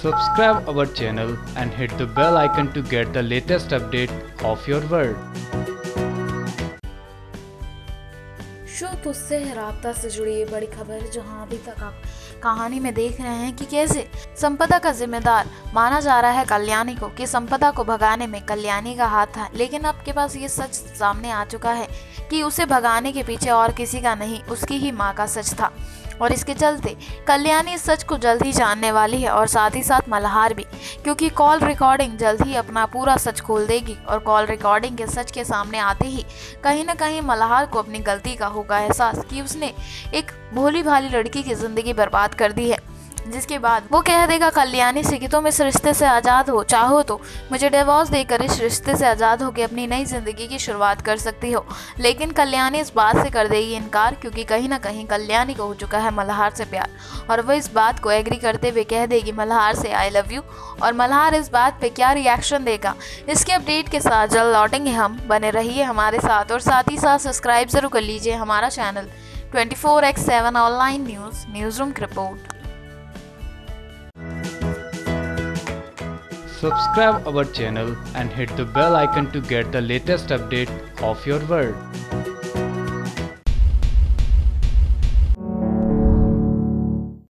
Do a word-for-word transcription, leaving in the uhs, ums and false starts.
Subscribe our channel and hit the bell icon to get the latest update of your world. शुभ उससे राब्ता से जुड़ी ये बड़ी खबर, जहां अभी तक आप कहानी में देख रहे हैं कि कैसे संपदा का जिम्मेदार माना जा रहा है कल्याणी को, कि संपदा को भगाने में कल्याणी का हाथ था। लेकिन अब के पास ये सच सामने आ चुका है कि उसे भगाने के पीछे और किसी का नहीं, उसकी ही माँ का सच था। और इसके चलते कल्याणी इस सच को जल्द ही जानने वाली है, और साथ ही साथ मल्हार भी, क्योंकि कॉल रिकॉर्डिंग जल्द ही अपना पूरा सच खोल देगी। और कॉल रिकॉर्डिंग के सच के सामने आते ही कहीं ना कहीं मल्हार को अपनी गलती का होगा एहसास कि उसने एक भोली भाली लड़की की ज़िंदगी बर्बाद कर दी है। जिसके बाद वो कह देगा कल्याणी से कि तुम इस रिश्ते से आज़ाद हो, चाहो तो मुझे डिवोर्स देकर इस रिश्ते से आज़ाद होकर अपनी नई ज़िंदगी की शुरुआत कर सकती हो। लेकिन कल्याणी इस बात से कर देगी इनकार, क्योंकि कहीं ना कहीं कल्याणी को हो चुका है मल्हार से प्यार, और वो इस बात को एग्री करते हुए कह देगी मल्हार से आई लव यू। और मल्हार इस बात पे क्या रिएक्शन देगा, इसके अपडेट के साथ जल्द लौटेंगे हम। बने रहिए हमारे साथ, और साथ ही साथ सब्सक्राइब जरूर कर लीजिए हमारा channel twenty four X seven online news newsroom की report. Subscribe our channel and hit the bell icon to get the latest update of your world.